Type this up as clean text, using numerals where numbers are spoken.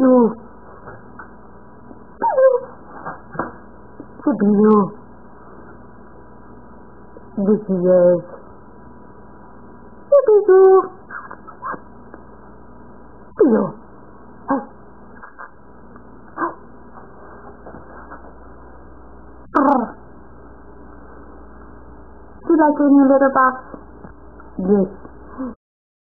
Bijou. C'est Bijou. This is c'est Bijou. Bijou. Hey. Hey. Do you like your new litter box? Yes.